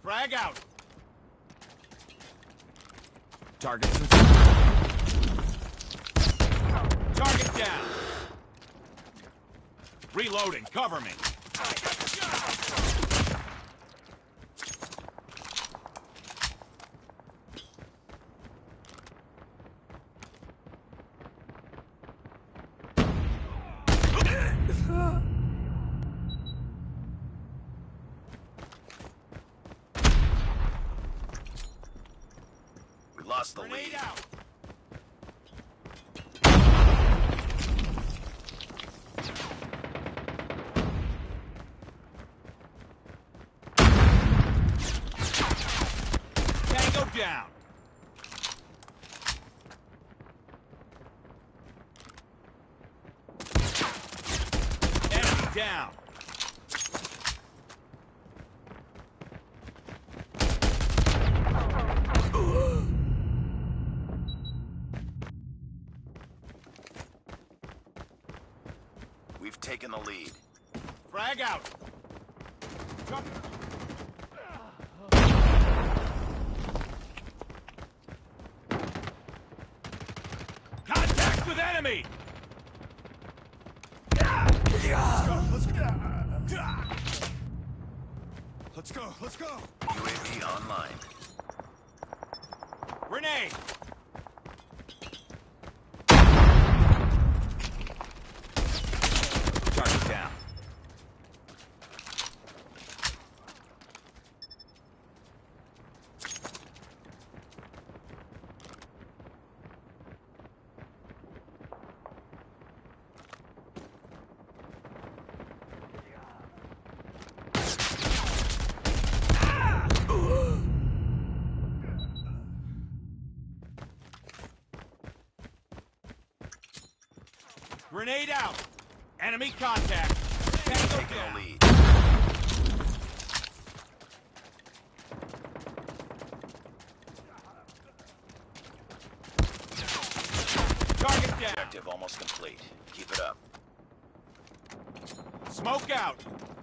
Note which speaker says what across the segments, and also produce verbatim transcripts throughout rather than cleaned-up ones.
Speaker 1: Frag out.
Speaker 2: Target.
Speaker 1: Target down. Reloading. Cover me.
Speaker 3: We lost the
Speaker 1: Grenade
Speaker 3: lead.
Speaker 1: out. Tango down. Enemy down.
Speaker 3: We've taken the lead.
Speaker 1: Frag out. Contact with enemy.
Speaker 4: Let's go. Let's go. Let's go.
Speaker 3: U A V online.
Speaker 1: Grenade.
Speaker 2: Target down.
Speaker 1: Grenade out. Enemy contact. Tango
Speaker 3: Taking
Speaker 1: down.
Speaker 3: the lead.
Speaker 1: Target down.
Speaker 3: Objective almost complete. Keep it up.
Speaker 1: Smoke out.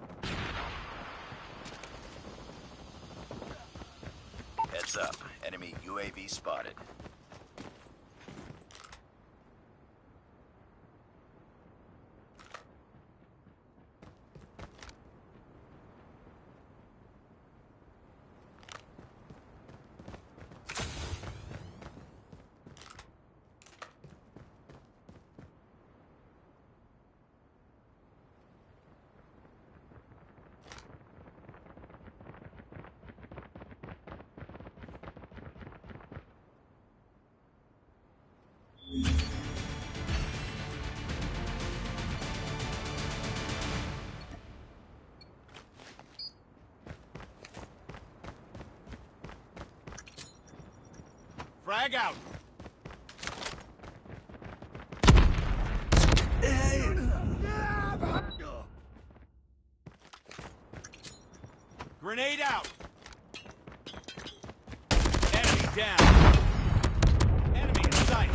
Speaker 3: Heads up. Enemy U A V spotted.
Speaker 1: Frag out. Grenade out. Enemy down. Enemy in sight.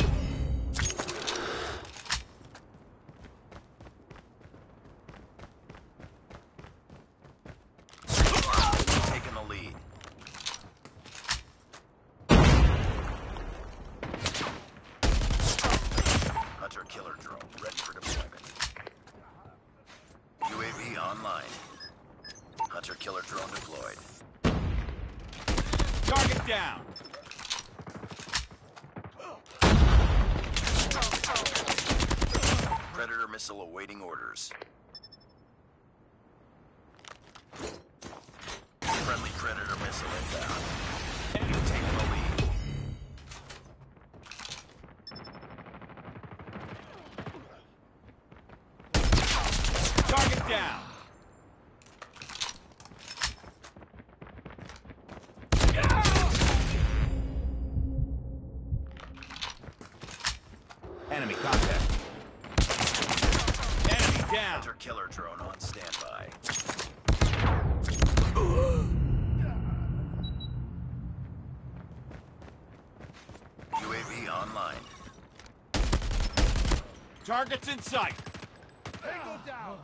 Speaker 3: Taking the lead. Hunter killer drone ready for deployment. U A V online. Hunter killer drone deployed.
Speaker 1: Target down.
Speaker 3: Predator missile awaiting orders. Friendly Predator missile inbound.
Speaker 1: Enemy
Speaker 3: Taking the lead.
Speaker 1: target down.
Speaker 2: Enemy contact.
Speaker 1: Enemy down.
Speaker 3: Hunter killer drone on standby. U A V online.
Speaker 1: Targets in sight. Tango down.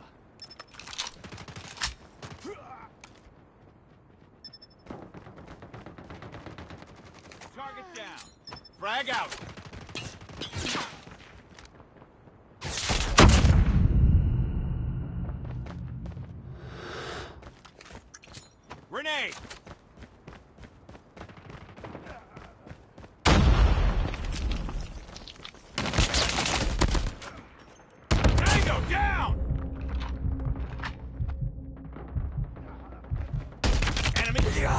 Speaker 1: Target down. Frag out. Grenade. Tango down. Enemy.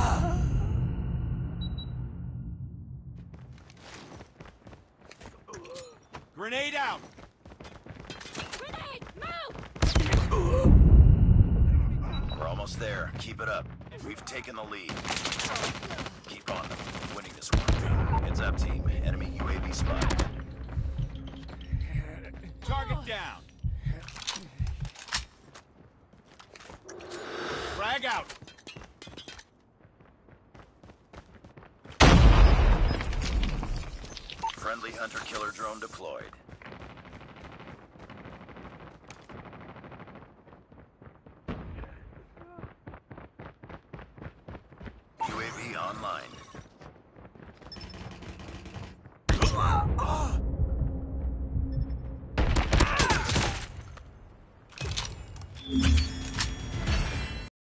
Speaker 1: Grenade out.
Speaker 5: Grenade! Move!
Speaker 3: We're almost there. Keep it up. We've taken the lead. Keep on them. Winning this one. Heads up, team. Enemy U A V spotted.
Speaker 1: Target down. Frag out.
Speaker 3: Friendly hunter-killer drone deployed. U A V online.